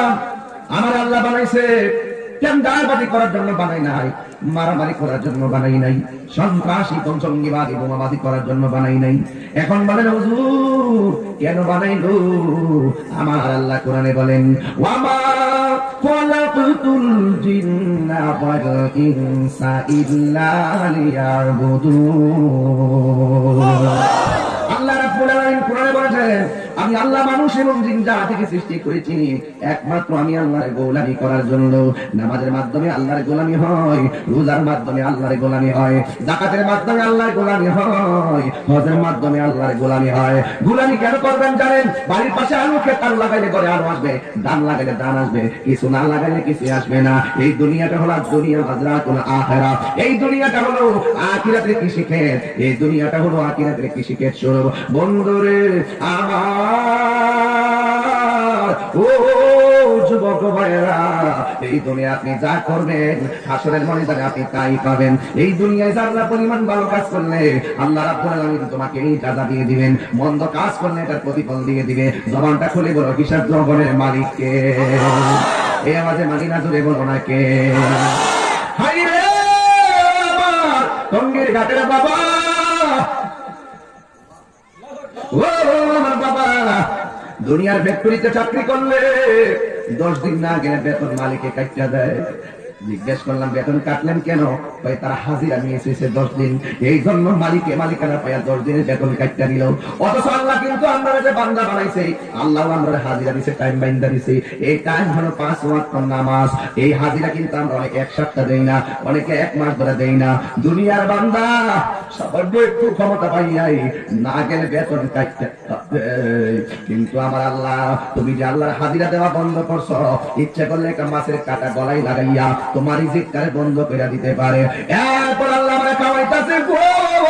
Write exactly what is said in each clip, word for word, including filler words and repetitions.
আমার আল্লাহ বানাইছে টেন্ডারবাজি করার জন্য বানাই নাই, মারামারি করার জন্য বানাই নাই, সন্ত্রাসী জঙ্গিবাদী বোমাবাজি করার জন্য বানাই নাই। এখন বলেন হুজুর কেন বানাইলো? আমার আল্লাহ কোরআনে বলেন ওয়ামা খালাকাতুল জিন্না ওয়াল ইনসা ইল্লা লিয়াবুদুন। আল্লাহ রাব্বুল আলামিন কোরআনে বলেছেন আমি আল্লাহ মানুষ এবং জিন জাতিকে সৃষ্টি করেছি একমাত্র আমি আল্লাহর গোলামি করার জন্য। নামাজের মাধ্যমে আল্লাহর গোলামি হয়, রোজার মাধ্যমে আল্লাহর গোলামি হয়, যাকাতের মাধ্যমে আল্লাহর গোলামি হয়, হজের মাধ্যমে আল্লাহর গোলামি হয়। গোলামি কেন করবেন জানেন? বাড়ির পাশে আলু খেত আলু লাগাইলে পরে আলু আসবে, ধান লাগাইলে ধান আসবে, কিছু না লাগাইলে কিছু আসবে না। এই দুনিয়াটা হলো দুনিয়া হাজরাতুল আখিরা। এই দুনিয়াটা হলো আখিরাতের কৃষি ক্ষেত, এই দুনিয়াটা হলো আখিরাতের কৃষি ক্ষেত। শুনো বন্ধুরে আমার ও যুবক ভাইরা, এই দুনিয়া আপনি যা করবেন হাসরের ময়দানে আপনি তাই পাবেন। এই দুনিয়ায় যারা পরিমাণ ভালো কাজ করলে আল্লাহ রাব্বুল আলামিন তোমাকে এই জাযা দিয়ে দিবেন, মন্দ কাজ করলে এটার প্রতিফল দিয়ে দিবে। জবানটা খুলে বলো হিসাব গ্রহণের মালিক কে? এই আওয়াজে মাদিনা জুড়ে বলো না কে? হাই রে আমার টঙ্গীর ঘাটের বাবা, ও আমার বাবা, দুনিয়ার ফ্যাক্টরিতে চাকরি করলে দশ দিন না গেলে বেতন মালিকে কাটতে দেয়। জিজ্ঞেস করলাম বেতন কাটলেন কেন? তারা হাজিরা নিয়ে এসেছে দশ দিন, এই জন্য মালিকে মালিকানা পাইয়া দশ দিনের বেতন কাটতে দিল। অথচ আল্লাহ কিন্তু আমরা যে বান্দা বানাইছে, আল্লাহ আমরা হাজিরা দিছে, টাইম বাইন্দা দিছে। এই টাইম হলো পাঁচ ওয়াক্ত নামাজ। এই হাজিরা কিন্তু আমরা অনেক এক সপ্তাহ দেই না, অনেকে এক মাস ধরে দেই না। দুনিয়ার বান্দা সামান্য একটু ক্ষমতা পাইয়াই না গেলে বেতন কাটতে, কিন্তু আমার আল্লাহ তুমি যে আল্লাহর হাজিরা দেওয়া বন্ধ করছো, ইচ্ছা করলে একটা মাছের কাটা গলায় লাগাইয়া তোমার রিজিকটারে বন্ধ করে দিতে পারে। এরপর আল্লাহ আমরা খাওয়াইতাছে গো,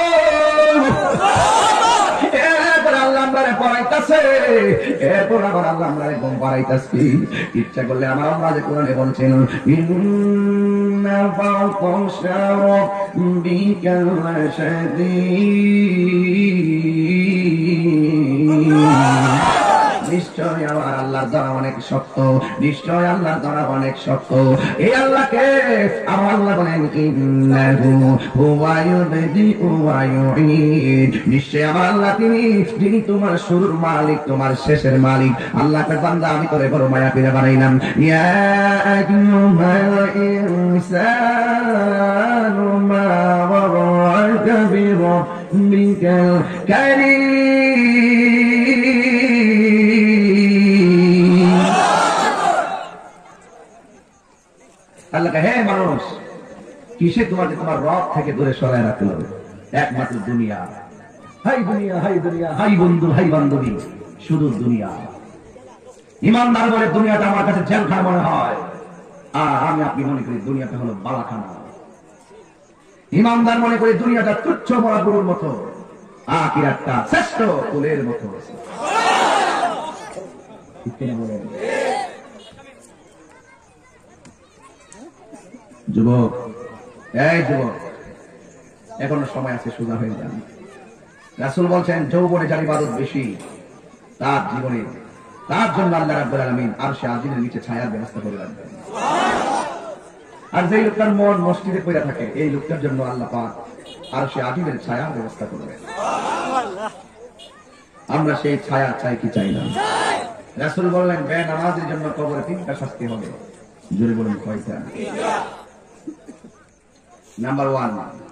এরপর আল্লাহ আমরা পড়াইতাছে, এরপর আবার আল্লাহ আমরা ঘুম পাড়াইতাছি। ইচ্ছা করলে আমার আল্লাহ যে কোরআনে বলছেন ইন্না ফাওকাম শারাবিকাল শাদীদ, নিশ্চয় আমার আল্লাহর দ্বারা অনেক শক্ত, নিশ্চয় আল্লাহর দ্বারা অনেক শক্ত। এই আল্লাহকে আমার আল্লাহ বলেন ইন্নাহু হুয়া ইউবদিউ ওয়া ইউঈদ, নিশ্চয় আমার আল্লাহ তিনি যিনি তোমার শুরুর মালিক, তোমার শেষের মালিক। আল্লাহকে বান্দা আমি করে বড় মায়া পেয়ে বানাইলাম। ইয়া আইয়ুহাল ইনসানু মা গররাকা বিরাব্বিকাল কারীম। আল্লাহ হে মানুষ, কিসে তোমাকে তোমার রব থেকে দূরে সরায় রাখলো? একমাত্র দুনিয়া। হাই দুনিয়া, হাই দুনিয়া, হাই বন্ধু, হাই বান্ধবী, শুধু দুনিয়া। ইমানদার বলে দুনিয়াটা আমার কাছে জেলখানা মনে হয়, আর আমি আপনি মনে করি দুনিয়াটা হলো বালাখানা। ইমানদার মনে করি দুনিয়াটা তুচ্ছ মরা গরুর মতো, আখিরাতটা শ্রেষ্ঠ ফুলের মতো। যুবক, এই যুবক, এখনো সময় আছে, সোজা হয়ে যান। রাসূল বলছেন যৌবনে যার ইবাদত বেশি তার জীবনে, তার জন্য আল্লাহ রাব্বুল আলামিন আরশে আজিমের নিচে ছায়ার ব্যবস্থা করে রাখবেন। আর যেই লোকটার মন মসজিদে পড়ে থাকে, এই লোকটার জন্য আল্লাহ পাক আরশে আজিমের ছায়ার ব্যবস্থা করবেন। আমরা সেই ছায়া চাই কি চাই না? রাসূল বললেন বেনামাজের জন্য কবরে তিনটা শাস্তি হবে। জোরে বলুন কয়টা? নাম্বার ওয়ান,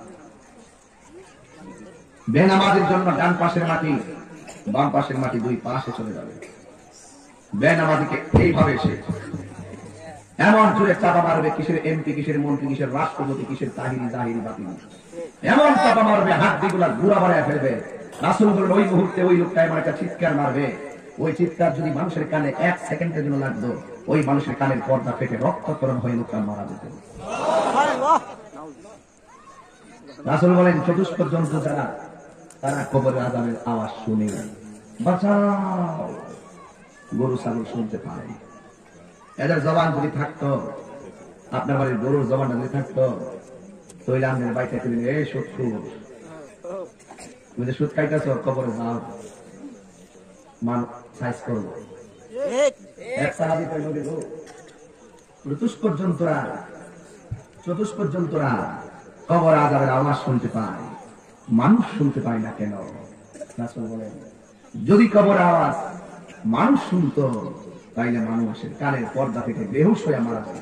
বেনামাজের জন্য ডান পাশের মাটি বাম পাশের মাটি দুই পাশে চলে যাবে। বেনামাজিকে এইভাবে সে এমন জোরে চাপা মারবে, কিসের এমপি, কিসের মন্ত্রী, কিসের রাষ্ট্রপতি, কিসের তাহিরি জাহিরি বাতিল, এমন চাপা মারবে হাড্ডিগুলা গুড়া বাড়ায় ফেলবে। রাসূল বলেন ওই মুহূর্তে ওই লোকটা এমন একটা চিৎকার মারবে, ওই চিৎকার যদি মানুষের কানে এক সেকেন্ডের জন্য লাগতো, ওই মানুষের কানের পর্দা ফেটে রক্তক্ষরণ হয়ে লোকটা মারা যেত। রাসূল বলেন চতুষ্পদ জন্তু যারা, তারা কবরের আযাবের আওয়াজ শুনে বাঁচাও, গরু ছাগল শুনতে পায়। এদের জবান যদি থাকতো, আপনার বাড়ির গরুর জবানটা যদি থাকতো, তৈলে আমাদের বাইতে দিলেন এই শত্রু তুমি যে সুদ খাইতেছ, কবরে যাও, মান সাইজ করবো। এক সাহাবী কইল গো চতুষ্পদ জন্তুরা চতুষ্পদ জন্তুরা কবর আযাবের আওয়াজ শুনতে পায়, মানুষ শুনতে পায় না কেন? রাসূল বলেন যদি কবর আওয়াজ মানুষ শুনতো তাইলে মানুষের কানের পর্দা থেকে বেহুশ হয়ে মারা যায়।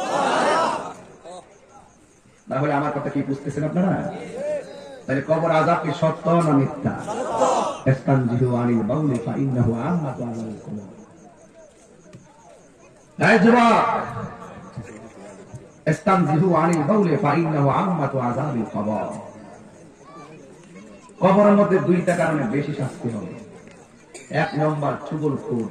তাহলে আমার কথা কি বুঝতেছেন আপনারা? তাহলে কবর আযাব কি সত্য না মিথ্যা? ইস্তানজিহু আনিল বাউলি ফাইন্নাহু আম্মাতু আযাবিল কুবুর। এই যুবক, ইস্তানজিহু আনিল বাউলি ফাইন্নাহু আম্মাতু আযাবিল কুবুর। কবরের মধ্যে দুইটা কারণে বেশি শাস্তি হবে। এক নম্বর চুগলখোর।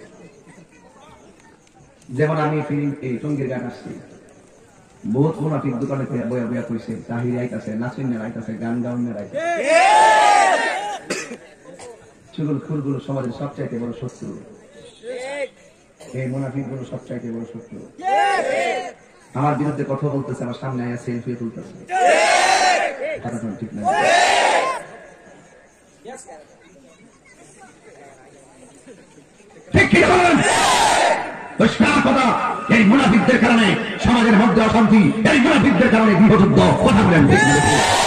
যেমন আমি ফিল্ম এই টঙ্গীর গান আসছি, বহুত মুনাফিক দোকানে বয়া বয়া কইছে, তাহির আইতাছে, নাসিনের আইতাছে, গান গাউনের আইতাছে। চুগলখোর গুলো সমাজের সবচাইতে বড় শত্রু। এই মুনাফিক গুলো সবচাইতে বড় শত্রু। আমার বিরুদ্ধে কথা বলতেছে, আমার সামনে আয়া সেলফি তুলতেছে। কথা ঠিক না? ঠিক কি বলেন? পরিষ্কার কথা, এই মুনাফিকদের কারণে সমাজের মধ্যে অশান্তি, এই মুনাফিকদের কারণে গৃহযুদ্ধ। কথা বলেন ঠিক না?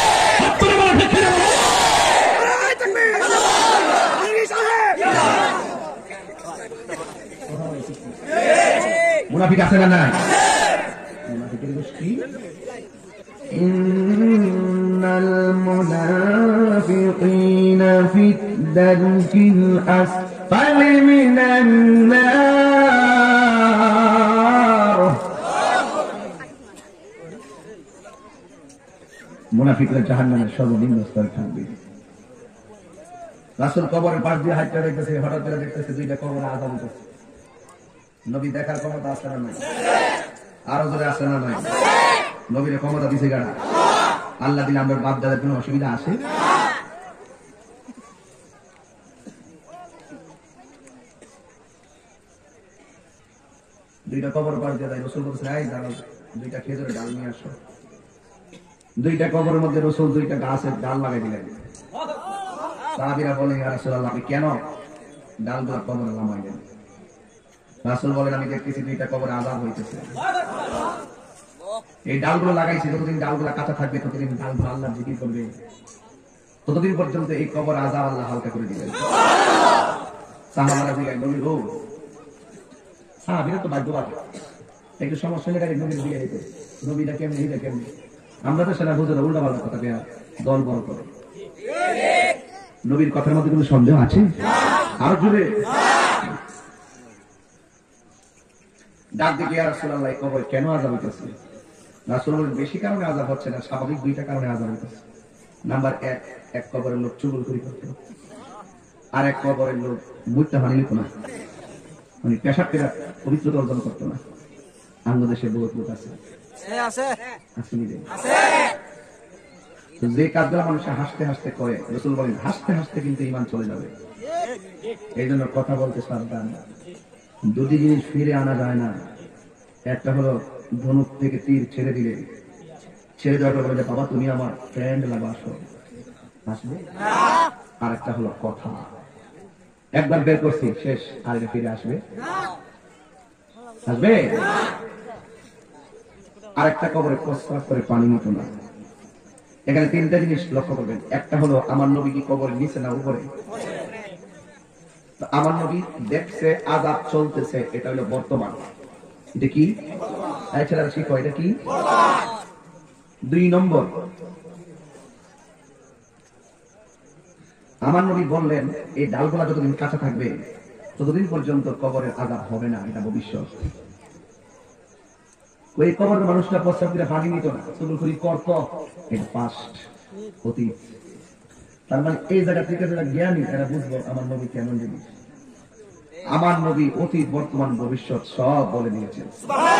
মুনাফিক আছে না নাই? মুনাফিকের গোষ্ঠী ইন্নাল মুনাফিকিনা ফিদ দারকিল আসফালি মিনান নার। মুনাফিকরা জাহান্নামের সর্বনিম্ন স্তরে থাকবে। রাসূল কবরের পাশ দিয়ে হাঁটতে দেখতেছে, হঠাৎ করে দেখতেছে দুইটা কবর আযাব হচ্ছে। নবী দেখার ক্ষমতা আছে না নাই? আরো জোরে আছে না নাই? নবীর ক্ষমতা দিছে গাড়া। আল্লাহ দিলে আমরা বাপ দাদার কোনো অসুবিধা আছে? দুইটা কবর পাশ দিয়ে যায়, রাসূল বলছে এই দাঁড়াও, দুইটা খেজুরের ডাল নিয়ে আসো। দুইটা কবরের মধ্যে রাসূল দুইটা গাছের ডাল লাগাই দিলেন। সাহাবীরা বলে ইয়া রাসূলুল্লাহ, আপনি কেন ডালগুলো কবরে নামাইলেন? রাসূল বলেন আমি দেখতেছি দুইটা কবরে আযাব হইতেছে। এই ডালগুলো লাগাইছি, যতদিন ডালগুলো কাঁচা থাকবে ততদিন ডালগুলো আল্লাহ জিকির করবে, ততদিন পর্যন্ত এই কবর আযাব আল্লাহ হালকা করে দিবেন। সাহাবারা জিজ্ঞাসা নবী গো, সাহাবীরা তো ভাগ্যবান, একটু সমস্যা হলে ডাইরেক্ট নবীর দিয়ে দিতে। নবীটা কেমনি, এটা কেমনি? আমরা তো সেটা বুঝে উল্টা পাল্টা কথা দেয়া দল বড় করে। নবীর কথার মধ্যে কোনো সন্দেহ আছে? আরো জুড়ে ডাক দিকে ইয়া রাসূলুল্লাহ, কবর কেন আযাব হইতেছে? রাসূল বলেন বেশি কারণে আযাব হচ্ছে না, স্বাভাবিক দুইটা কারণে আযাব হইতেছে। নাম্বার এক, এক কবরের লোক চুগলখড়ি করত, আর এক কবরের লোক মুইতা পানি নিত না, মানে পেশাব করে পবিত্রতা অর্জন করতো না। বাংলাদেশে বহুত লোক আছে, যে কাজগুলো মানুষের হাসতে হাসতে করে, রাসূল বলেন হাসতে হাসতে কিন্তু ঈমান চলে যাবে। এই জন্য কথা বলতে সাবধান। দুটি জিনিস ফিরে আনা যায় না। একটা হলো ধনুক থেকে তীর ছেড়ে দিলে, ছেড়ে দেওয়ার পরে বাবা তুমি আমার ফ্রেন্ড লাগো, আসো, আসবে। আর একটা হলো কথা, একবার বের করছি শেষ, আর এটা ফিরে আসবে? আসবে? আর একটা কবরে প্রস্রাব করে পানি নিত না। এখানে তিনটা জিনিস লক্ষ্য করবেন। একটা হলো আমার নবী কি কবরের নিচে না উপরে? আমার নবী দেখছে আযাব চলতেছে, এটা হলো বর্তমান। এটা কি ছেলেরা শিখো, এটা কি? দুই নম্বর, আমার নবী বললেন এই ডালগুলা যতদিন কাঁচা থাকবে ততদিন পর্যন্ত কবরের আযাব হবে না, এটা ভবিষ্যৎ। ওই কবরের মানুষটা প্রস্তাব করে ভাগি নিত না, চুগলখড়ি করত, এটা পাস্ট, অতীত। তার মানে এই জায়গা থেকে যারা জ্ঞানী এরা বুঝবো আমার নবী কেমন জিনিস। আমার নবী অতীত বর্তমান ভবিষ্যৎ সব বলে দিয়েছেন।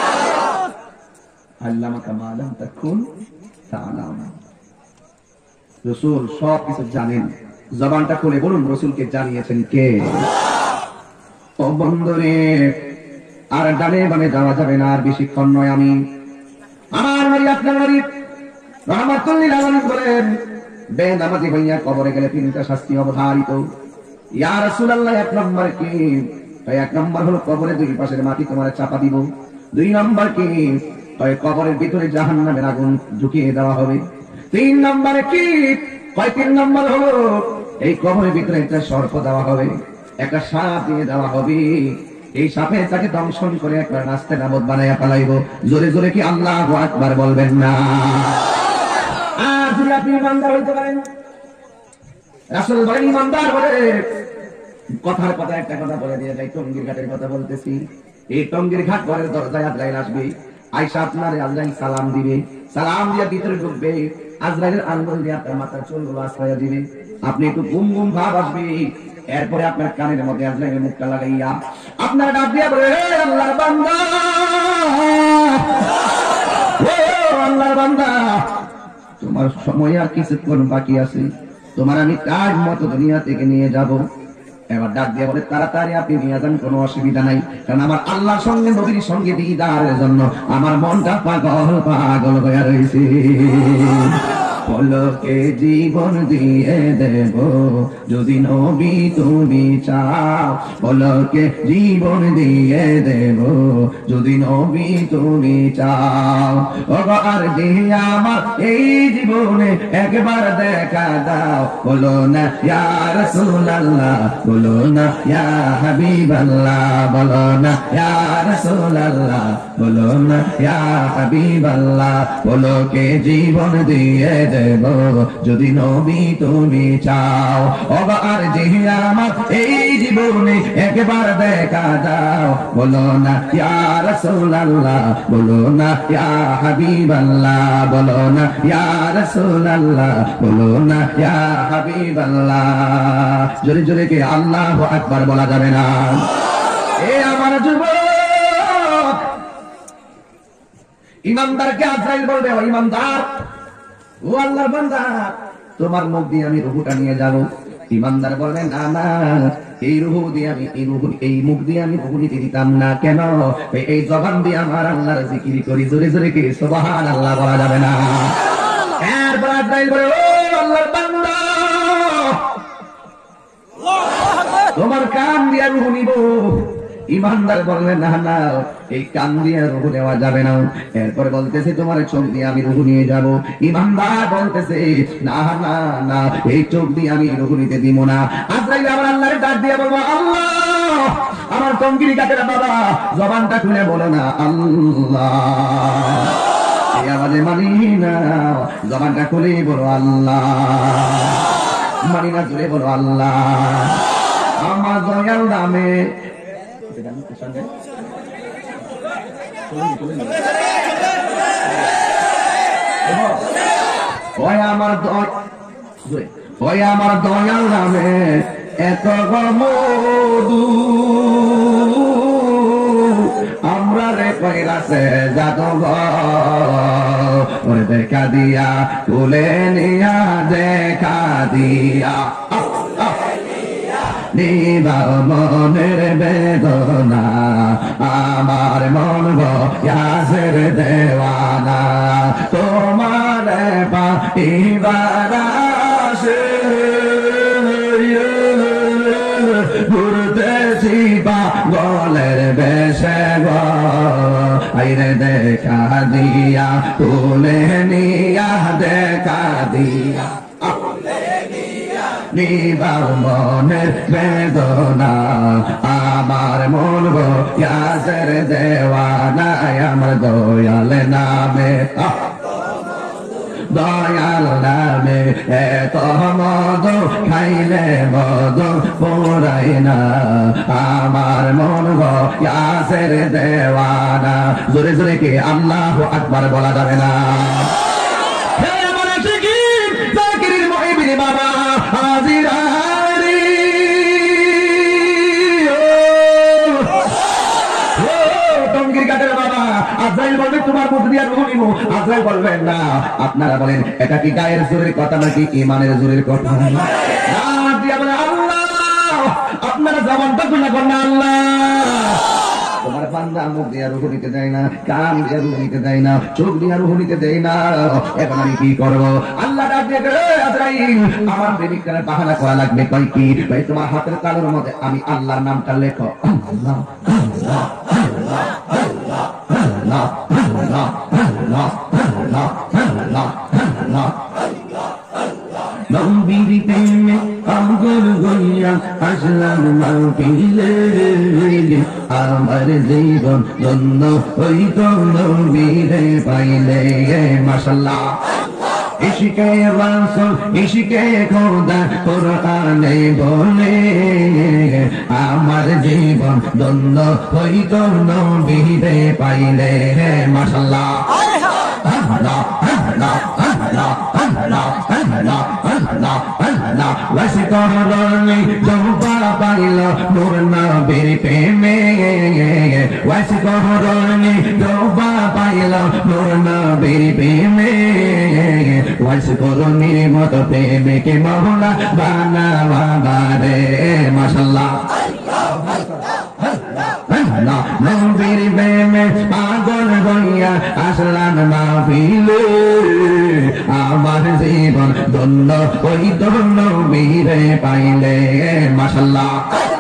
আল্লামাকা মা লাম তাকুন তা'লাম। রাসূল সব কিছু জানেন। জবানটা খুলে বলুন রাসূলকে জানিয়েছেন কে? ও বন্ধুরে, আর ডানে বামে যাওয়া যাবে না, আর বেশিক্ষণ নয়। আমি আমার নবী আপনার নবী রাহমাতুল লিল আলামিন বলেন বেনামাজি হইয়া কবরে গেলে তিনটা শাস্তি অবধারিত। ইয়া রাসূলুল্লাহ, এক নম্বর কি? এক নম্বর হলো কবরের দুই পাশের মাটি তোমার চাপা দিব, দুই নম্বর কি কবরের ভিতরে জাহান্নামের আগুন ঢুকিয়ে দেওয়া হবে, তিন নম্বরে কি কয় তিন নম্বর হলো এই কবরের ভিতরে একটা সর্প দেওয়া হবে, একটা সাপ দিয়ে দেওয়া হবে, এই সাপে তাকে দংশন করে একবার নাস্তে নাবদ বানাইয়া ফেলাইব। জোরে জোরে কি আল্লাহু আকবার বলবেন না? আর যদি আপনি ইমানদার হইতে পারেন, রাসূল বলেন ইমানদার বলে কথার কথা একটা কথা বলে দিয়ে যাই, টঙ্গীর ঘাটের কথা বলতেছি। এই টঙ্গীর ঘাট ঘরের দরজায় আজরাইল আসবে, আয়েশা আপনারে আজরাইল সালাম দিবে, সালাম দিয়ে ভিতরে ঢুকবে, আজরাইলের আঙ্গুল দিয়ে আপনার মাথার চুলগুলো আশ্রয় দিবে, আপনি একটু ঘুম ঘুম ভাব আসবে, এরপরে আপনার কানের মধ্যে আজরাইলের মুখটা লাগাইয়া আপনার ডাক দিয়া বলে, হে আল্লাহর বান্দা, ও আল্লাহর বান্দা, তোমার সময় আর কিছুক্ষণ বাকি আছে, তোমার আমি তার মতো দুনিয়া থেকে নিয়ে যাব। এবার ডাক দিয়ে বলে, তাড়াতাড়ি আপনি নিয়ে যান, কোনো অসুবিধা নাই, কারণ আমার আল্লাহর সঙ্গে নবীর সঙ্গে দিদারের জন্য আমার মনটা পাগল পাগল হয়ে রয়েছে। পলকে জীবন দিয়ে দেব যদি নবী তুমি চাও, পলকে জীবন দিয়ে দেব যদি নবী তুমি চাও। ওগো আর দিয়ে আমার এই জীবনে একবার দেখা দাও, বলো না ইয়া রাসূলুল্লাহ, বলো না ইয়া হাবিবাল্লাহ, বলো না ইয়া রাসূলুল্লাহ, বলো না ইয়া হাবিবাল্লাহ। পলকে জীবন দিয়ে দেব যদি নবী তুমি চাও, ওগো আর যে আমার এই জীবনে একবার দেখা দাও, বলো না ইয়া রাসূলুল্লাহ, বলো না ইয়া হাবিবাল্লাহ, বলো না ইয়া রাসূলুল্লাহ, বলো না ইয়া হাবিবাল্লাহ। জোরে জোরে কে আল্লাহু আকবার বলা যাবে না? এ আমার যুবক, ইমানদারকে আজরাইল বলবে, ও ইমানদার, ও আল্লাহর বান্দা, তোমার মুখ দিয়ে আমি রূহটা নিয়ে যাব। ইমানদার বলবেন, না না, এই রূহ দিয়ে আমি এই রূহ এই মুখ দিয়ে আমি রূহ নিতে দিতাম না। কেন? এই জবান দিয়ে আমার আল্লাহর জিকির করি। জোরে জোরে কি সুবহানাল্লাহ বলা যাবে না? এরপর আজরাইল বলে, ও আল্লাহর বান্দা, তোমার কান দিয়ে রূহ নিব। ইমানদার বললেন, না না, এই কান দিয়ে রূহ নেওয়া যাবে না। এরপর বলতেছে, তোমার চোখ দিয়ে আমি রূহ নিয়ে যাব। ইমানদার বলতেছে, না না না, এই চোখ দিয়ে আমি রূহ নিতে দিব না। আজরাইল আমার আল্লাহর ডাক দিয়ে বলবো, আল্লাহ, আমার টঙ্গিরি কাটেরা বাবা, জবানটা খুলে বলো না আল্লাহ। এই আওয়াজে মানি না, জবানটা খুলে বলো আল্লাহ। মানি না, জুড়ে বলো আল্লাহ। আমার দয়াল নামে ওই আমার ওই আমার দয়াল নামে এত মধু, আমরা রে কইরাছে জাদুঘর, দেখা দিয়া তুলে নিয়া দেখা দিয়া নিবার মনের বেদনা, আমার মন গয়াসের দেওয়ানা, তোমার পাইবার আসে ঘুরতেছি পাগলের বেশে গো, আইরে দেখা দিয়া তুলে নিয়া দেখা দিয়া নিবার মনের বেদনা, আমার মন গয়াসের দেওয়ানা, আমার দয়াল নামে দয়াল নামে এত মধু খাইলে মধু পোড়াই না, আমার মন গয়াসের দেওয়ানা। জোরে জোরে কে আল্লাহু আকবার বলা যাবে না? বাবা হাজিরারি টঙ্গির কাটের বাবা, আজরাইল বলবে তোমার মুখ দিয়ে রূহ নিব। আজরাইল বলবেন, না, আপনারা বলেন এটা কি গায়ের জোরের কথা নাকি ইমানের জোরের কথা? আল্লাহ, আপনারা জবানটা খুলে বলেন আল্লাহ। তোমার বান্দা মুখ দিয়া রুহু নিতে দেয় না, কান দিয়া রুহু নিতে দেয় না, চোখ দিয়া রুহু নিতে দেয় না। এখন আমি কি করব? আল্লাহ ডাক দিয়ে বলে, আজরাইল আমার প্রেমিকার বাহানা করা লাগবে। কই কি? ভাই তোমার হাতের তালুর মধ্যে আমি আল্লাহর নামটা লেখো। আল্লাহ আল্লাহ আল্লাহ আল্লাহ আল্লাহ আল্লাহ আল্লাহ আল্লাহ আল্লাহ আল্লাহ নবীর প্রেমে পাগল হইয়া আসলাম মাহফিলে, আমার জীবন ধন্য হইত নবীরে পাইলে। মাশাআল্লাহ ইশকে রাসূল ইশকে খোদা কোরআনে বলে, আমার জীবন ধন্য হইত নবীরে পাইলে। মাশাআল্লাহ আল্লাহ আল্লাহ আল্লাহ আল্লাহ আল্লাহ আল্লাহ আল্লাহ ওয়াসি করনি জবা পাইল নূর নবীর প্রেমে, ওয়াসি করনি জবা পাইল নূর নবীর প্রেমে, ওয়াসি করনি মত প্রেমে কে মাওলা বানাওয়া রে। মাশাআল্লাহ নবীর প্রেমে পাগল হইয়া আসলাম মাহফিলে, আমার জীবন ধন্য হইত নবীরে পাইলে। মাশাআল্লাহ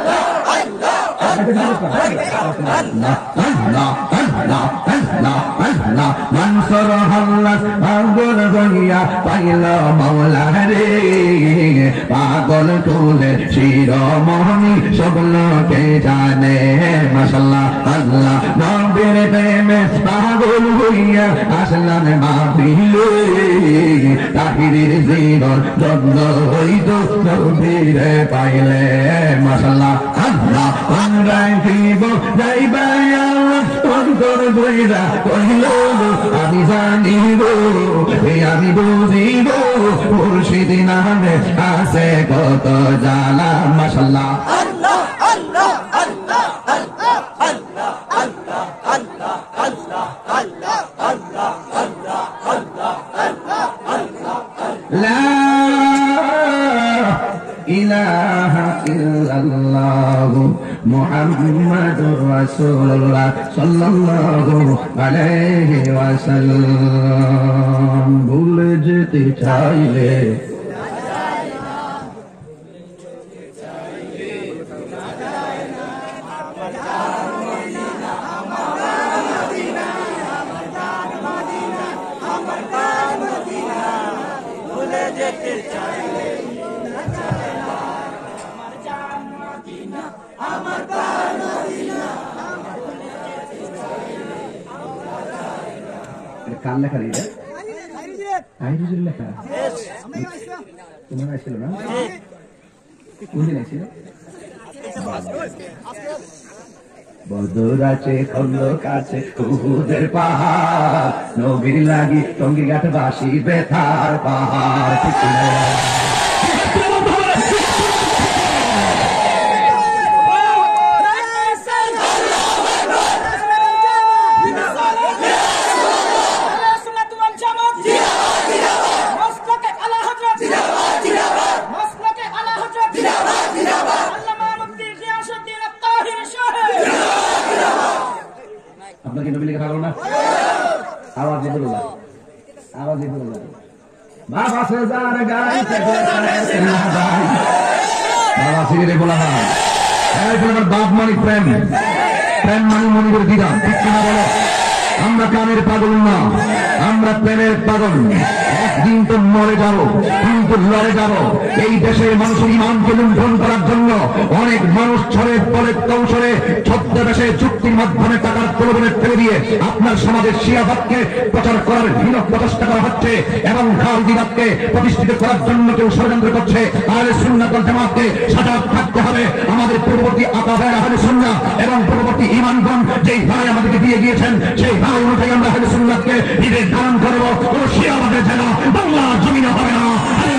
মনসুর হাল্লাস পাগল হইয়া পাইল মাওলা রে, পাগল তুলে শিরোমণি সব লোকে জানে। মাশাআল্লাহ আল্লাহ নবীর প্রেমে পাগল হইয়া আসলাম মাহফিলে, তাহিরের জীবন ধন্য হইত নবীরে পাইলে। মাশাআল্লাহ আল্লাহ রাখিব যাইবা অন্তর বইরা কহিল আমি জানিব আমি বুঝিব মুর্শিদ নামে আছে কত জালা। মাশাআল্লাহ আল্লাহ আল্লাহ আল্লাহ আল্লাহ আল্লাহ আল্লাহ আল্লাহ আল্লাহ আল্লাহ আল্লাহ আল্লাহ আল্লাহ আল্লাহ আল্লাহ লা ইলাহা ইল্লাল্লাহ মুহাম্মাদুর রাসূলুল্লাহ সাল্লাল্লাহু আলাইহি ওয়াসাল্লাম। ভুলে যেতে চাইলে কার লেখা রে? আইরুজের লেখা। তোমার আসছিল না? কোন দিন আসছিল? বদর আছে খন্দক আছে উহুদের পাহাড়, নবীর লাগি টঙ্গী ঘাট বাসি বেথার পাহাড়। ঠিক না? আপনাকে নবী লেখা ভালো না? আওয়াজ দিয়ে বলুন, আওয়াজ দিয়ে বলুন। বাবা সে যার গাইতে না ভাই, বাবা সিরে বলা হয় এই বলে বাপ মানে প্রেম, প্রেম মানে মনিবের দিদা। ঠিক না বলো? আমরা কামের পাগল না, আমরা প্রেমের পাগল। একদিন তো মরে যাবো, কিন্তু লড়ে যাবো। এই দেশের মানুষের ইমানকে লুণ্ঠন করার জন্য অনেক মানুষ ছড়ে পরে কৌশলে ছদ্মবেশে চুক্তির মাধ্যমে টাকার প্রলোভনে ফেলে দিয়ে আপনার সমাজের শিয়াবাদকে প্রচার করার হীন প্রচেষ্টা করা হচ্ছে এবং খালিদিবাদকে প্রতিষ্ঠিত করার জন্য কেউ ষড়যন্ত্র করছে। আহলে সুন্নাত ওয়াল জামাতকে সজাগ থাকতে হবে। আমাদের পূর্ববর্তী আকাবের আহলে সুন্নাহ এবং পূর্ববর্তী ঈমানগণ যেই ভাই আমাদেরকে দিয়ে গিয়েছেন, সেই ভাই অনুযায়ী আমরা আহলে সুন্নাতকে ঈদের ধারণ করব। কোন শিয়াবাদের যেন বাংলা জমিনে হবে না।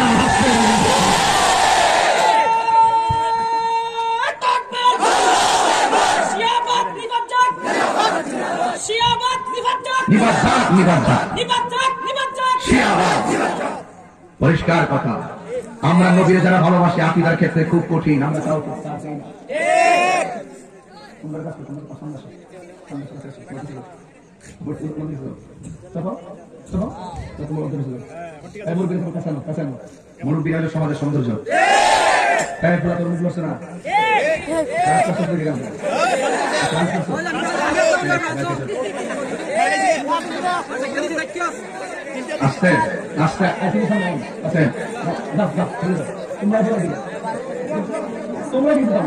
পরিষ্কার কথা, আমরা নবীর যারা ভালোবাসি আকীদার ক্ষেত্রে খুব কঠিন। আমরা তাও মুরব্বী হলো সমাজের সৌন্দর্য। না আস্তে আস্তে তোমরা তোমরা কিন্তু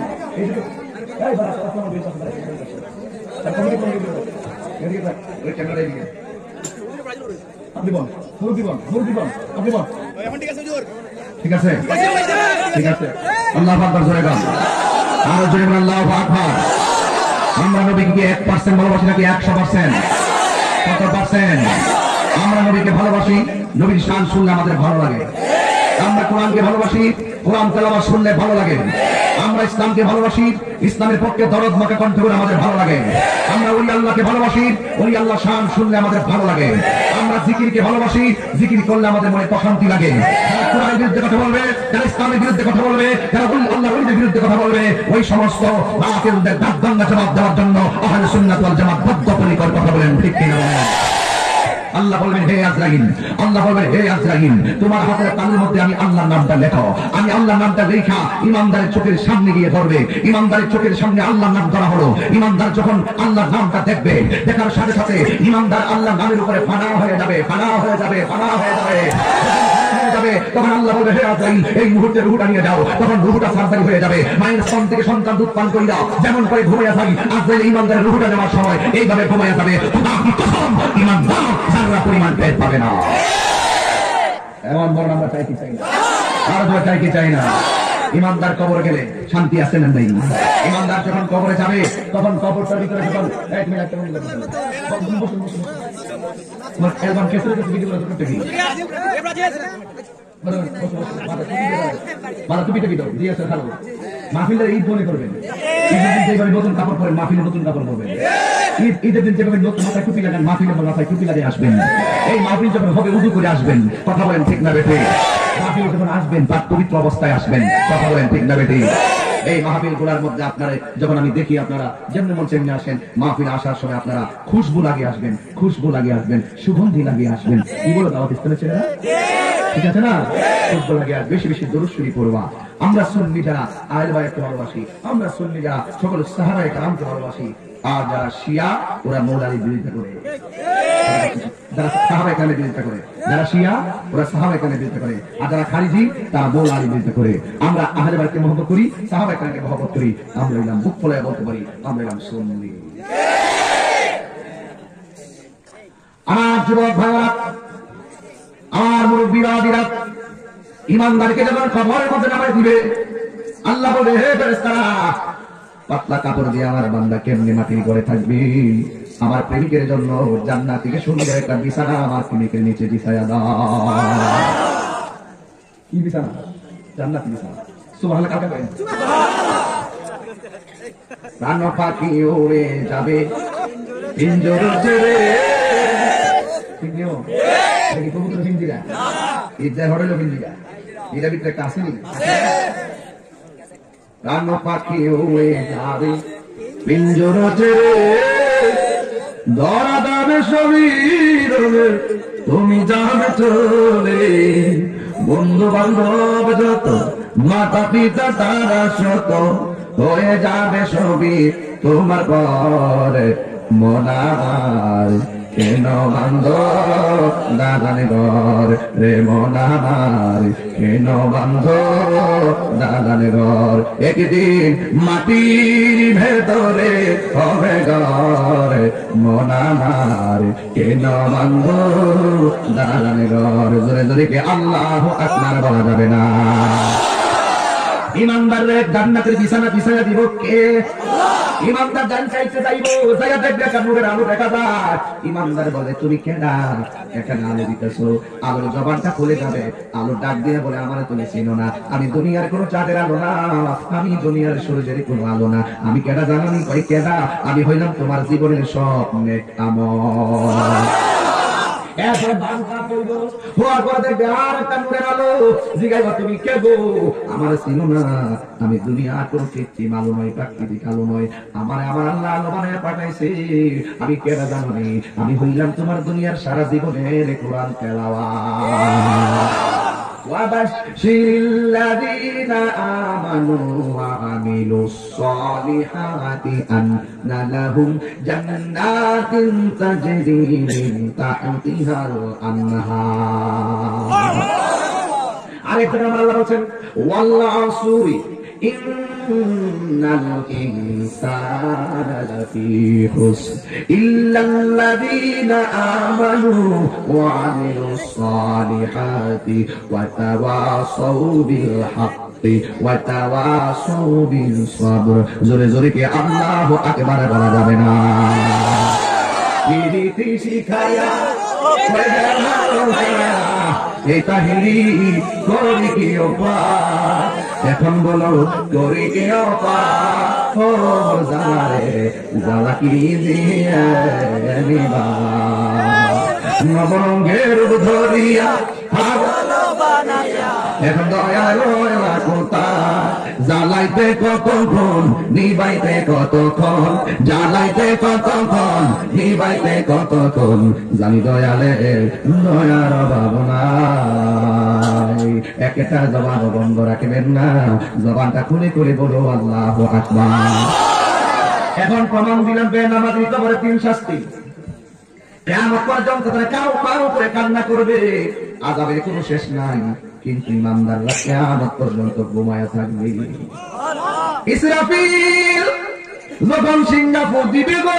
আপনি বল মুরব্বী বল মুরব্বী বল আপনি বল ঠিক আছে ঠিক আছে আল্লাহু আকবার জোরে গান আর জোরে বলেন আল্লাহু আকবার। আমরা নবীকে এক পার্সেন্ট ভালোবাসি নাকি একশো পার্সেন্ট? কত পার্সেন্ট? আমরা নবীকে ভালোবাসি, নবীর শান শুনলে আমাদের ভালো লাগে। আমরা কোরআনকে ভালোবাসি, কোরআন তেলাওয়াত শুনলে ভালো লাগে। আমরা ইসলামকে ভালোবাসি, ইসলামের পক্ষে দরদ মাখা কণ্ঠ করে আমাদের ভালো লাগে। আমরা ওই আল্লাহকে ভালোবাসি, ওই আল্লাহ শান শুনলে আমাদের ভালো লাগে। আমরা জিকিরকে ভালোবাসি, জিকির করলে আমাদের মনে প্রশান্তি লাগে। যারা কোরআনের বিরুদ্ধে কথা বলবে, যারা ইসলামের বিরুদ্ধে কথা বলবে, যারা আল্লাহর ওলিদের বিরুদ্ধে কথা বলবে, ওই সমস্ত বাতিলদের দাঁত-দাঙ্গা জবাব দেওয়ার জন্য আহলে সুন্নাত ওয়াল জামাত বদ্ধপরিকর কথা বলেন, ঠিক কিনা বলেন? আল্লাহ বলবেন হে আজরাইল, আল্লাহ বলবেন হে আজরাইল, তোমার হাতের তালুর মধ্যে আমি আল্লাহর নামটা লেখো। আমি আল্লাহর নামটা লেখা ইমানদারের চোখের সামনে গিয়ে ধরবে। ইমানদারের চোখের সামনে আল্লাহর নাম ধরা হলো। ইমানদার যখন আল্লাহর নামটা দেখবে, দেখার সাথে সাথে ইমানদার আল্লাহর নামের উপরে ফানা হয়ে যাবে, ফানা হয়ে যাবে, ফানা হয়ে যাবে যাবে। তখন আল্লাহ বলবে হে আজরাইল, এই মুহূর্তে রূহটা নিয়ে যাও। তখন রূহটা সার্জারি হয়ে যাবে। মায়ের স্তন থেকে সন্তান দুধ পান করিয়া যেমন করে ঘুমাইয়া থাকি, আজরাইল ইমানদারের রূহটা নেওয়ার সময় এইভাবে ঘুমাইয়া যাবে। ইমানদার সারা পরিমাণ পেট পাবে না। এমন মরণ আমরা চাই কি চাই না? আর আমরা চাই কি চাই না? ইমানদার কবর গেলে শান্তি আছে না নেই? ইমানদার যখন কবরে যাবে, তখন কবরটার ভিতরে যখন এক মিনিট তোমার অ্যালবাম কেসের কাছে ভিডিও করতে কি মালা টুপিটা কি দাও দিয়ে আসে ভালো মাহফিলের ঈদ মনে করবেন। ঈদের দিন যেভাবে নতুন কাপড় পরেন, মাহফিলে নতুন কাপড় পরবেন। ঈদ ঈদের দিন যেভাবে নতুন মাথায় টুপি লাগান, মাহফিলে মাথায় টুপি লাগিয়ে আসবেন। এই মাহফিল যখন হবে উদু করে আসবেন, কথা বলেন ঠিক না বেঠে? মাহফিল যখন আসবেন তার পবিত্র অবস্থায় আসবেন, কথা বলেন ঠিক না বেঠে? এই মাহফিল গুলার মধ্যে আপনারা যখন আমি দেখি আপনারা যেমনি মন চেমনি আসেন, মাহফিল আসার সময় আপনারা খুশবু লাগিয়ে আসবেন, খুশবু লাগিয়ে আসবেন, সুগন্ধি লাগিয়ে আসবেন। কি বলো দাওয়াত ইসলামের ছেলেরা? ঠিক আছে না? খুশবু লাগিয়ে বেশি বেশি দরুদ শরীফ পড়বা। আমরা সুন্নি যারা আহলে বাইতকে ভালোবাসি, আমরা সুন্নি যারা সকল সাহাবায়ে কেরামকে ভালোবাসি। আর যারা শিয়া ওরা মৌলালির বিরুদ্ধে করে, যারা সাহাবায়ে কেরামের বিরুদ্ধে করে, যারা শিয়া ওরা সাহাবায়ে কেরামের বিরুদ্ধে করে, আর যারা খারিজি তারা মৌলালির বিরুদ্ধে করে। আমরা আহলে বাইতকে মহব্বত করি, সাহাবায়ে কেরামকে মহব্বত করি। আমরা এলাম বুক ফলায় বলতে পারি আমরা এলাম সুন্নি। আমার যুবক ভাইরা, আমার মুরব্বিরা, ইমানদারকে যখন খবরের মধ্যে নামায় দিবে, আল্লাহ বলে হে ফেরেশতারা, পাতলা কাপড় দিয়ে আমার বান্দা কেমনি মাটির ঘরে থাকবে? আমার প্রেমিকের জন্য জান্নাত থেকে সুন্দর একটা বিছানা আমার প্রেমিকের নিচে বিছায়া দাও। কি বিছানা? জান্নাতি বিছানা। সুবহানাল্লাহ। কাকে বলেন? প্রাণ পাখি উড়ে যাবে পিঞ্জর ছেড়ে। ঠিক নিও দেখি কবুতর পিঞ্জিরা, ঈদের হরেলো পিঞ্জিরা, এটার ভিতরে একটা আসেনি? প্রাণ পাখি উড়ে যাবে পিঞ্জর ছেড়ে, ধরা দাবে শরীর তুমি যাবে চলে। বন্ধু বান্ধব যত, মাতা পিতা তারা শত, হয়ে যাবে সবই তোমার পরে। মনার কেন বান্ধ দাদানে ঘর রে, মনার কেন বান্ধ দাদানে ঘর। একদিন মাটির ভেতরে হবে ঘর, মনার কেন বান্ধ দাদানে ঘর। জোরে জোরে কে আল্লাহু আকবার বলা যাবে না? ইমানদারের জান্নাতের বিছানা বিছানা দিব কে? ইমানদার জান চাইতে যাইব, জায়গা দেখবে একটা নূরের আলো দেখা যায়। ইমানদার বলে তুমি কেডা? এখানে আলো দিতেছো, আলোর জবানটা খুলে যাবে। আলো ডাক দিয়ে বলে আমার তুমি চিনো না, আমি দুনিয়ার কোনো চাঁদের আলো না, আমি দুনিয়ার সূর্যের কোনো আলো না। আমি কেডা জানি? কই কেডা? আমি হইলাম তোমার জীবনের স্বপ্নে আমল। এরপরে বাংলা করবো হওয়ার পরে দেখবে আর একটা নূরের আলো। জিজ্ঞাসা তুমি কে গো? আমার চিনো না, আমি দুনিয়া প্রকৃতির আলো নয়, প্রাকৃতিক আলো নয়, আমার আমার আল্লাহ আলো বানায় পাঠাইছে। আমি কেনা জানো নি, আমি হইলাম তোমার দুনিয়ার সারা জীবনের কোরআন তেলাওয়াত। وبشر الذين آمنوا وعملوا الصالحات أن لهم جنات تجري من تحتها الأنهار। আরেকটা আমরা আল্লাহ বলেন ওয়াল্লাহ আসরি ইন্নাল ইনসানা লাফি খুসর ইল্লাল্লাযীনা আমানু ওয়া আমিলুস সালিহাতি ওয়া তাওয়াসাউ বিল হাক্কি ওয়া তাওয়াসাউ বিস সাবর। জোরে জোরে কি আল্লাহু আকবার বলা যাবে না? প্রীতি শিখায়া এই তাহিরি করি কি অপার, এখন বলো করি কি অপার, ও জানারে জ্বালা কি দিয়ে নিবা নবরঙ্গের ধরিয়া এখন দয়া কোথা জ্বালাইতে কতক্ষণ নিবাইতে কতক্ষণ, জ্বালাইতে কতক্ষণ নিবাইতে কতক্ষণ, জানি দয়ালে দয়ার ভাবনাই। একটা জবান বন্ধ রাখবেন না, জবানটা খুলে করে বলো আল্লাহু আকবার। এখন প্রমাণ দিলাম বেনামাজি কবরে তিন শাস্তি। কিয়ামত পর্যন্ত তারা কাউ কাউ করে কান্না করবে, আযাবের কোনো শেষ নাই, কিন্তু ইমানদাররা কিয়ামত পর্যন্ত ঘুমায় থাকবে। ইসরাফিল যখন সিঙ্গাপুর দিবে গো,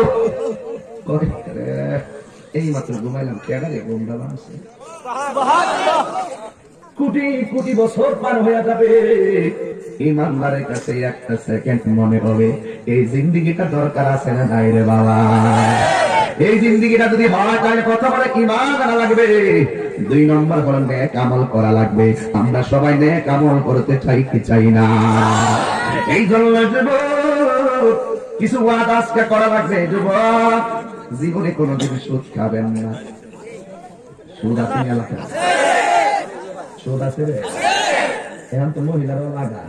এই মাত্র ঘুমাইলাম, কেডারে ঘুম দালাম আছে, কোটি কোটি বছর পার হয়ে যাবে। ইমানদারের কাছে একটা সেকেন্ড মনে হবে এই জিন্দেগিটা দরকার আছে না নাই রে বাবা। এই জিন্দেগিটা যদি হয় তাহলে কথা বলে ঈমান আনা লাগবে, দুই নম্বর হলো নেক আমল করা লাগবে। আমরা সবাই নেক আমল করতে চাই কি চাই না? এই জন্য যুবক কিছু ওয়াদা আজকে করা লাগবে। যুবক জীবনে কোনোদিন সুদ খাবেন না। সুদ আছে এলাকা, সুদ আছে রে, এখন তো মহিলারও লাগা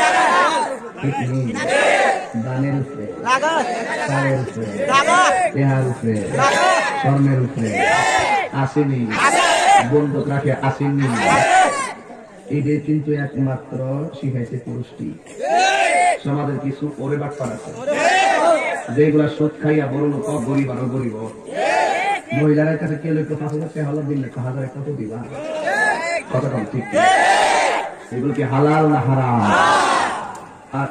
দানের উপরে, চালের উপরে, পেঁয়ার উপরে, স্বর্ণের উপরে আসেনি, বন্দুক রাখে আসেনি। এদের কিন্তু একমাত্র শিখাইছে পুরুষটি। সমাজের কিছু ওরে বাটপার আছে যেগুলা সুদ খাইয়া বড় লোক, গরিব আরো গরিব। মহিলাদের কাছে কেউ একটু পাঁচ হাজার টাকা হলো দিলে পাঁচ হাজার কত দিবা, কত কম ঠিক? এগুলো কি হালাল না হারাম? আর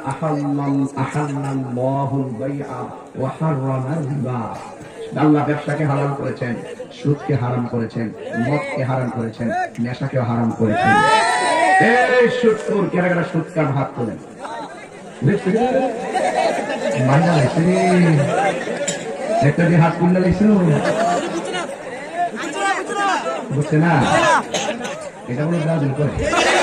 আল্লাহ ব্যবসাকে হারাম করেছেন, সুদকে হারাম করেছেন, মদকে হারাম করেছেন, নেশাকেও হারাম করেছেন। এই সুদখোর কেন কেন সুদকার হাত তোলেন? একটা দিয়ে হাত তুললে দেখছো, বুঝছে না? এটা বলে ব্রাজিল করে,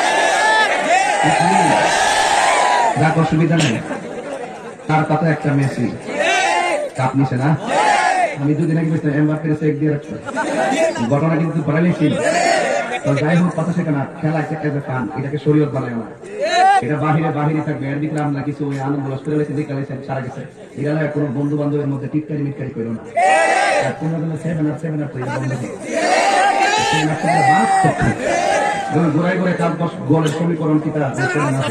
যাক অসুবিধা নেই। তার কথা একটা মেসি কাপ নিছে না, আমি দুদিন আগে বলছিলাম এমবাপ্পের চেক দিয়ে রাখছি, ঘটনা কিন্তু পড়াইছি। তো যাই হোক, কথা সেখানে খেলা একটা ফান, এটাকে শরীয়ত বানায় না, এটা বাহিরে বাহিরে থাকবে। এর দিকে আমরা কিছু ওই আনন্দ করে লেগেছে, দেখে সারা গেছে। এটা কোনো বন্ধু বান্ধবের মধ্যে টিটকারি মিটকারি করো না। কোনো সেভেন আপ সেভেন আপ বন্ধ ঘুরাই ঘুরে কাল দশ গোলের সমীকরণ কি তারা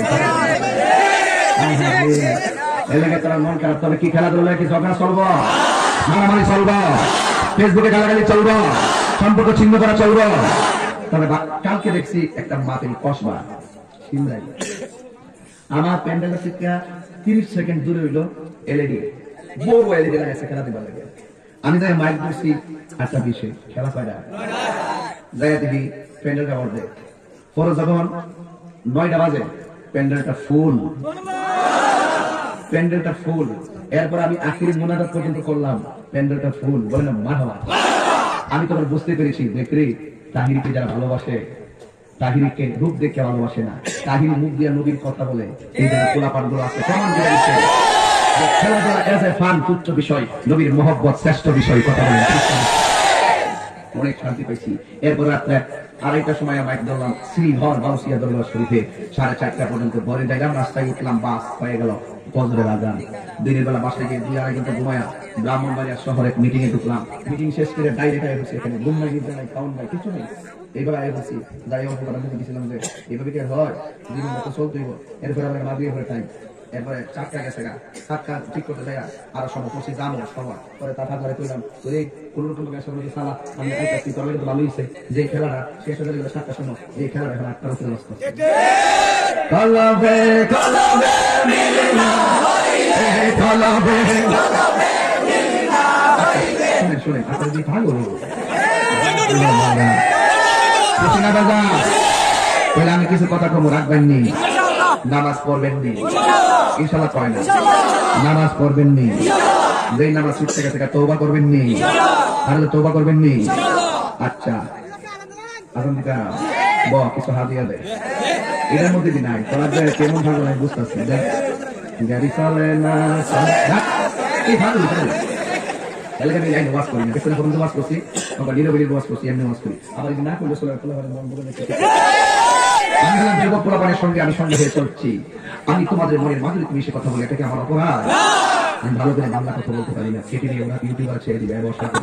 এলাকায় তারা মন খারাপ। তবে কি খেলাধুলা কি ঝগড়া চলবো, মারামারি চলবো, ফেসবুকে গালাগালি চলবো, সম্পর্ক ছিন্ন করা চলবো। তবে কালকে দেখছি একটা মাতিল কসবা সিমরাই, আমার প্যান্ডেলের থেকে তিরিশ সেকেন্ড দূরে হইলো এলইডি, বড় এলইডি লাগাইছে খেলা দিবার লাগে। আমি তাই মাইক দিচ্ছি আটটা বিশে, খেলা পায় না, জায়গা দেখি প্যান্ডেলটা অর্ধে। পরে যখন নয়টা বাজে প্যান্ডেলটা ফুল, প্যান্ডেলটা ফুল। এরপর আমি আখিরি মোনাজাত পর্যন্ত করলাম, প্যান্ডেলটা ফুল। বললাম মারহাবা। আমি তখন বুঝতে পেরেছি, দেখরে তাহিরিকে যারা ভালোবাসে, তাহিরিকে রূপ দেখে ভালোবাসে না, তাহিরি মুখ দিয়ে নবীর কথা বলে, এই জন্য কোলাপাট গুলো আছে। কেমন দিয়েছে খেলাধুলা এজ এ ফান তুচ্ছ বিষয়, নবীর মহব্বত শ্রেষ্ঠ বিষয় কথা বলে। অনেক শান্তি পাইছি। এরপর রাত্রে আড়াইটার সময় মাইক ধরলাম শ্রীধর বাউসিয়া দরবার শরীফে, সাড়ে চারটা পর্যন্ত ঘরে যাইলাম, রাস্তায় উঠলাম, বাস হয়ে গেল ফজরের আজান। দিনের বেলা বাসায় গিয়ে দুই আড়াই ঘন্টা ঘুমায়া ব্রাহ্মণবাড়িয়া শহরে মিটিং এ ঢুকলাম। মিটিং শেষ করে ডাইরেক্ট আয় বসে, এখানে ঘুম নাই, নিদ্রা নাই, খাওয়ান নাই, কিছু নেই। এইবার আয় বসি যাই অল্প কথা বুঝে দিয়েছিলাম যে এইভাবে কি হয়, জীবন মতো চলতেই হবে। এরপরে আমরা মাগিয়ে পরে টাইম, এরপরে চারটা গেছে গা, চারটা ঠিক করতে যাই আরো সময় করছি জানো সবার পরে তার হাজারে করলাম তোর কোন রকম সালা আমি আইতেছি তোর তো ভালো হয়েছে যে খেলাটা শেষ হয়ে গেল সাতটার সময়, এই খেলাটা এখন আটটার উপরে নষ্ট। কলবে কলবে মিলনা হইলে কলবে কলবে মিলনা হইলে শুনে শুনে আপনারা কি ভালো খুশি না বাজা বলে আমি কিছু কথা কম রাখবেন নি, নামাজ পড়বেন নি ইনশাআল্লাহ, কয় না নামাজ পড়বেন নি, যেই নামাজ ছুটতে গেছে তওবা করবেন নি, তাহলে তওবা করবেন নি। আচ্ছা আগুন দিকা ব কিছু হাদিয়া দেয় এটার মধ্যে দি নাই তোরা যে কেমন ভালো নাই বুঝতেছি গাড়ি চলে না এই ভালো এলাকা আমি লাইন ওয়াশ করি না, পেছনে পর্যন্ত ওয়াশ করছি, আমরা ডিলো বেরিয়ে ওয়াশ করছি, এমনি ওয়াশ করি, আবার যদি না করলে চলে মন বলে যুবক পোলাপানের সঙ্গে আমি সঙ্গে হয়ে চলছি, আমি তোমাদের মনের মাঝে তুমি সে কথা বলে এটাকে আমার অপরাধ? আমি ভালো করে বাংলা কথা বলতে পারি না, কেটে নিয়ে ওরা ইউটিউবার ছেড়ে দিবে ব্যবস্থা করে।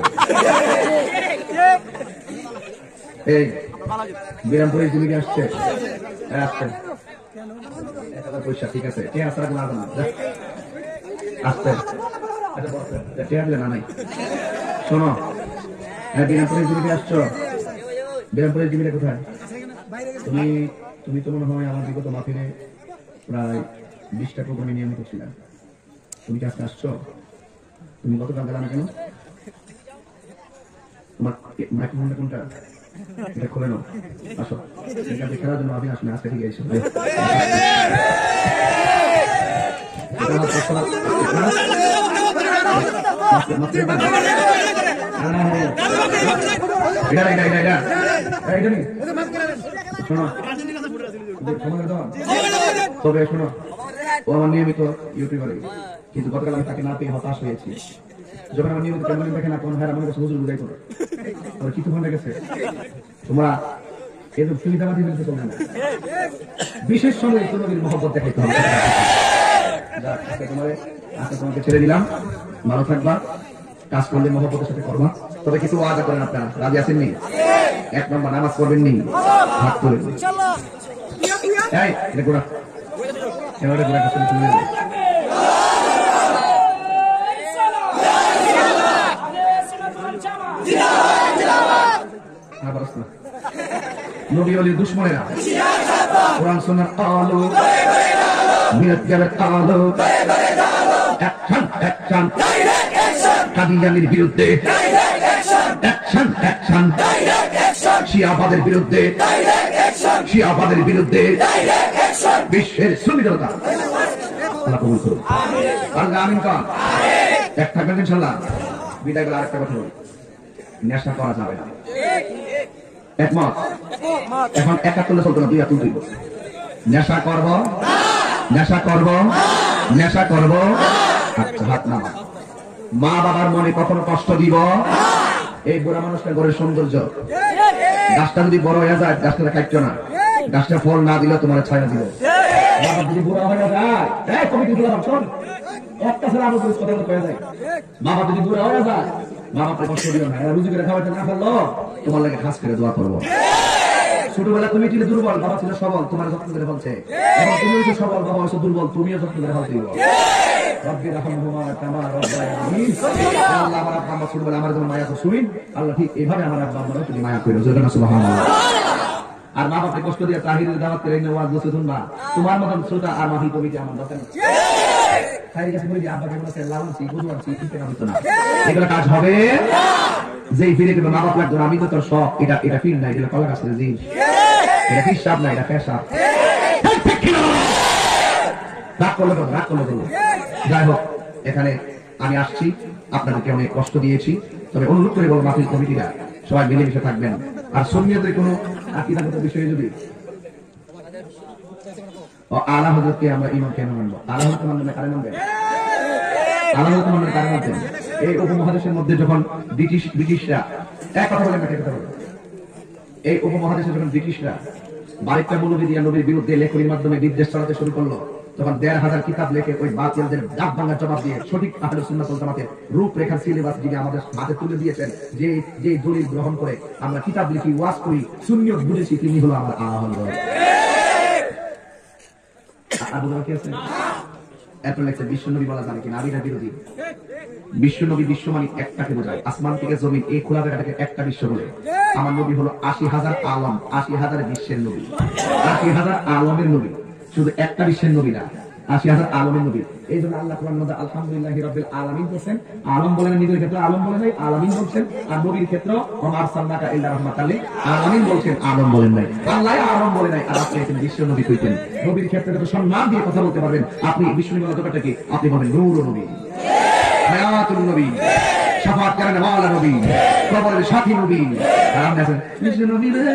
এই বিরামপুরের জীবিকা আসছে আসছে পয়সা ঠিক আছে আসতে না নাই শোনো, বিরামপুরের জীবিকা আসছো, বিরামপুরের জীবিকা কোথায়? তুমি তুমি তো মনে হয় আমার বিগত মাফিনে প্রায় বিশটা প্রোগ্রামে নিয়মিত ছিলাম, তুমি কি আজকে আসছো? তুমি গতকাল গেলাম কেন? তোমার মাইক্রোফোনটা কোনটা এটা খুলে নাও, আসো এখানে খেলার জন্য আমি আসলে আজকে ঠিক আছে শোনো তবে শোনো, ও আমার নিয়মিত ইউটিউবারে, কিন্তু গতকাল আমি তাকে না পেয়ে হতাশ হয়েছি। যখন আমার নিয়মিত ক্যামেরা দেখে না কোন ভাই আমার কাছে হুজুর বুঝাই করো আমার কিছু মনে গেছে, তোমরা এরকম সুবিধাবাদী বলতে চলবে না, বিশেষ সময়ে তোমাদের মহব্বত দেখাইতে হবে। তোমার আজকে তোমাকে ছেড়ে দিলাম, ভালো থাকবা, কাজ করলে মহব্বতের সাথে করবা, তবে কিছু ওয়াদা করেন আপনারা, রাজি আছেননি? এক নম্বর নামাজ পড়বেন নি, হাত তুলে এই এটা গোড়া এবারে গোড়া কাছে তুলে দেবে। নবী ওলির দুশমনেরা কোরআন সুন্নাহর আলো মিরাত জালের আলো অ্যাকশন অ্যাকশন কাদিয়ানির বিরুদ্ধে অ্যাকশন অ্যাকশন শিয়াবাদের বিরুদ্ধে শিয়াবাদের বিরুদ্ধে বিশ্বের সুবিধা আল্লাহ কবুল করুন। আল্লাহ আমিন কর। এক থাকবেন ইনশাআল্লাহ। বিদায় বলে আরেকটা কথা বলি, নেশা করা যাবে না, একমত? এখন একা তুলে চলতো না, দুই হাত তুলতে নেশা করব নেশা করব নেশা করব আচ্ছা হাত নামা। মা বাবার মনে কখনো কষ্ট দিব? এই বুড়া মানুষটা ঘরের সৌন্দর্য, গাছটা যদি বড় হয়ে যায় গাছটা কাটছো না, গাছটা ফল না দিলে তোমার ছায়া দিব। বাবা যদি বুড়া হয়ে যায় একটা ছেলে আমার কথা হয়ে যায়, বাবা যদি বুড়া হয়ে যায় মা বাপরে কষ্ট দিও না, রুজি করে খাওয়াতে না পারলো তোমার লাগে খাস করে দোয়া করবো। ছোটবেলা তুমি ছিলে দুর্বল, বাবা ছিল সবল, তোমার যত্ন করে ফেলছে, এখন তুমি হচ্ছে সবল, বাবা হচ্ছে দুর্বল, তুমিও যত্ন করে ফেলতে দিব। ছোটবেলা আমার যেমন মায়া শুনি, আল্লাহ ঠিক এইভাবে আমার আব্বা আম্মারও তুমি মায়া করো, সুবহানাল্লাহ। আর মা বাপকে কষ্ট দিয়ে তাহিরের দাওয়াত করে নেওয়া বসে শুনবা, তোমার মতন শ্রোতা আর মাহি কবিতে আমার দরকার নেই। এগুলো কাজ হবে যে ফিরে দেবে মা বাপ লাগবে, আমি তো তোর শখ, এটা এটা ফির না, এটা কলা গাছের জিনিস, এটা পিসাব না, এটা পেশাব। রাগ করলে দেবো, রাগ করলে দেবো। যাই হোক, এখানে আমি আসছি, আপনাদেরকে অনেক কষ্ট দিয়েছি, তবে অনুরোধ করে বলবো মাহফিল কমিটিরা সবাই মিলেমিশে থাকবেন। আর সুন্নিয়তের কোনো আকীদাগত বিষয়ে যদি আলা হযরতকে আমরা ইমাম কেন মানবো, আলা হযরত মানবে কারে মানবে, আলা হযরত মানবে কারে মানবেন, এই উপমহাদেশের মধ্যে যখন ব্রিটিশ ব্রিটিশরা এক কথা বলেন কথা বলেন এই উপমহাদেশে যখন ব্রিটিশরা বারিকটা মৌলবী দিয়া নবীর বিরুদ্ধে লেখনির মাধ্যমে বিদ্বেষ ছড়াতে শুরু করলো, তখন দেড় হাজার কিতাব লেখে ওই বাতিলদের ডাক ভাঙার জবাব দিয়ে সঠিক আহলে সুন্নাত ওয়াল জামাতের রূপরেখার সিলেবাস যিনি আমাদের হাতে তুলে দিয়েছেন, যে যে দলিল গ্রহণ করে আমরা কিতাব লিখি, ওয়াজ করি, সুন্নিয়ত বুঝেছি, তিনি হলো আমার আহলে হক। আবু বকর কি আছে? এত লেখছে বিশ্বনবী বলা যাবে কিনা, আবিরা বিরোধী। বিশ্বনবী বিশ্ব মানে একটাকে বোঝায়, আসমান থেকে জমিন এই খোলা জায়গাটাকে একটা বিশ্ব বলে। আমার নবী হলো আশি হাজার আলম, আশি হাজার বিশ্বের নবী, আশি হাজার আলমের নবী, শুধু একটা বিশ্বের নবী না, আশি হাজার আলমের নবী। এই জন্য আল্লাহ কোরআন মধ্যে আলহামদুলিল্লাহি রাব্বিল আলামিন বলেছেন, আলম বলেন নিজের ক্ষেত্রে, আলম বলে নাই, আলামিন বলছেন। আর নবীর ক্ষেত্রে ওমা আরসালনাকা ইল্লা রাহমাতাল লিল আলামিন বলছেন, আলম বলেন নাই। আল্লাহ আলম বলে নাই, আর আপনি একজন বিশ্ব নবী কইতেন। নবীর ক্ষেত্রে তো সম্মান দিয়ে কথা বলতে পারবেন। আপনি বিশ্ব নবী কথাটা কি? আপনি বলেন নূর নবী, হায়াতুন নবী, শাফাত করেন ওয়ালা নবী, কবরের সাথী নবী। আর আপনি আছেন বিশ্ব নবী রে।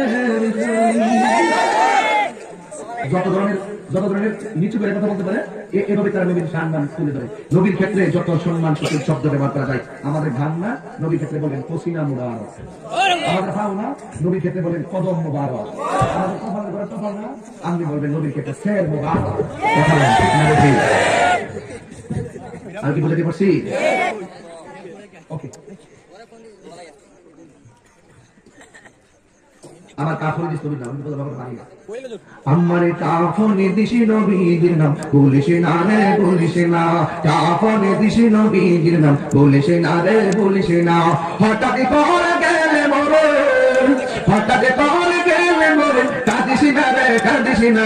যত ধরনের যত ধরনের নিচু করে কথা বলতে পারে এভাবে তারা নবীর সম্মান তুলে ধরে। নবীর ক্ষেত্রে যত সম্মান সুখের শব্দ ব্যবহার করা যায়, আমাদের ঘাম না, নবীর ক্ষেত্রে বলেন পসিনা মুবারক। আমাদের পাও না, নবীর ক্ষেত্রে বলেন কদম মুবারক। আমাদের কপালের ঘরে কপাল না, আপনি বলবেন নবীর ক্ষেত্রে সের মুবারক। কথা বলেন ঠিক না ঠিক? আমি কি বুঝাতে পারছি? ওকে, আমার কাফন দিস নবীর নাম বলতে বাবা পারি না। আমার কাফন দিস নবীর নাম বলিস না রে, বলিস না। কাফন দিস নবীর নাম বলিস না রে, বলিস না। হঠাৎ করে গেলে মরে, হঠাৎ করে গেলে মরে, কাঁদিস না রে, কাঁদিস না।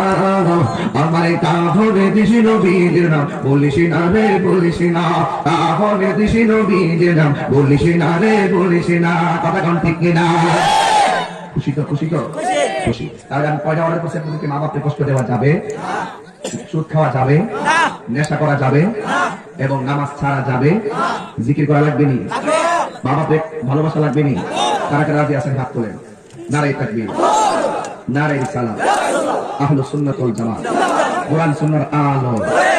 আমার কাফন দিস নবীর নাম বলিস না রে, বলিস না। কাফন দিস নবীর নাম বলিস না রে, বলিস না। কথা কোন ঠিক কিনা? খুশি তো? খুশি তো? খুশি। তাহলে আমি কয়টা অর্ডার করছি? আপনাদেরকে মা বাপকে কষ্ট দেওয়া যাবে, সুদ খাওয়া যাবে, নেশা করা যাবে, এবং নামাজ ছাড়া যাবে, জিকির করা লাগবে নি, মা বাপে ভালোবাসা লাগবে নি। কারা কারা রাজি আছেন হাত তোলেন। নারায়ে তাকবীর, নারায়ে রিসালাত, আহলুস সুন্নাত ওয়াল জামাত, কোরআন সুন্নাহর আলো।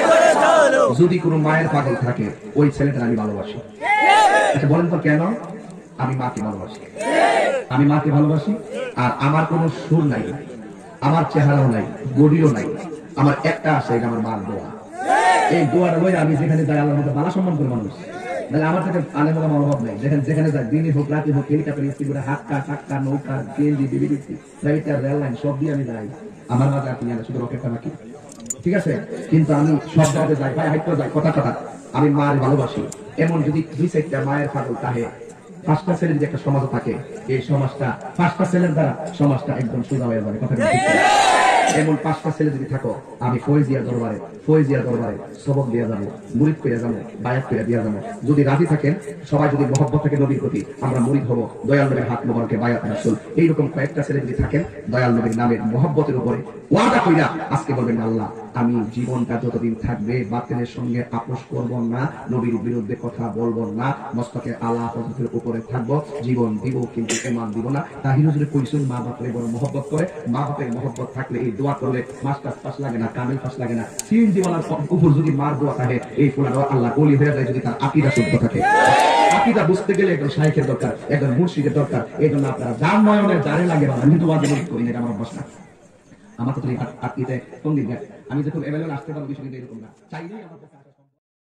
যদি কোনো মায়ের পাগল থাকে, ওই ছেলেটা আমি ভালোবাসি। আচ্ছা বলেন তো কেন? আমি মাকে ভালোবাসি, আমি মাকে ভালোবাসি। আর আমার কোনো সুর নাই, আমার চেহারাও নাই, বডিও নাই, আমার একটা আছে, এটা আমার মার দোয়া। এই দোয়াটা লই আমি যেখানে যাই আল্লাহর মধ্যে বালা সম্মান করে মানুষ। তাহলে আমার থেকে আলেম ওলামার অভাব নাই। যেখানে যেখানে যায়, দিনই হোক রাতে হোক, হেলিকপ্টার ইস্তি করে, হাক্কা টাক্কা নৌকা ট্রেন বিবি দিচ্ছি, ফ্লাইটার রেল লাইন সব দিয়ে আমি যাই। আমার মাঝে আর কিনা শুধু রকেটটা বাকি, ঠিক আছে? কিন্তু আমি সব জায়গায় যাই, ভাই হাইটে যাই, কথা কথা আমি মার ভালোবাসি। এমন যদি দুই চারটা মায়ের পাগল তাহে, পাঁচটা ছেলের যদি একটা সমাজ থাকে, এই সমাজটা পাঁচটা ছেলের দ্বারা সমাজটা একদম সোজা হয়ে যাবে। কথা এমন পাঁচটা ছেলে যদি থাকো, আমি ফয়জিয়া দরবারে ফয়জিয়া দরবারে সবক দিয়ে যাবো, মুরিদ করে যাবো, বায়াত করে দিয়ে যাবো। যদি রাজি থাকেন সবাই, যদি মহব্বত থাকে নবীর প্রতি, আমরা মুরিদ হবো, দয়াল নবীর হাত মোবারকে বায়াত রাসূল। এইরকম কয়েকটা ছেলে যদি থাকেন, দয়াল নবীর নামের মহব্বতের উপরে ওয়াদা কইরা আজকে বলবেন, আল্লাহ আমি জীবনটা যতদিন থাকবে বাতিলের সঙ্গে আপোষ করব না, নবীর বিরুদ্ধে কথা বলবো না, মস্তকে আলা হযরতের উপরে থাকবো, জীবন দিব কিন্তু ঈমান দিব না। তাহির হুজুরে কইছেন মা বাপের বড় মহব্বত করে। মা বাপের মহব্বত থাকলে এই দোয়া করলে মাস্টার পাস লাগে না, কামিল পাস লাগে না। সিএনজি ওয়ালার উপর যদি মার দোয়া থাকে, এই ফুলার আল্লাহ ওলি হয়ে যায়, যদি তার আকীদা শুদ্ধ থাকে। আকীদা বুঝতে গেলে একজন শাইখের দরকার, একজন মুর্শিদের দরকার। এই জন্য আপনারা যার নয়নে যারে লাগে না, আমি তো ওয়াজ করি না, এটা আমার অভ্যাস না। আমার তো আকীদায় তঙ্গি দেয়। আমি যখন এভেলেবল আসতে পারবো বিষয় কিন্তু এরকম না, চাইলেই আমার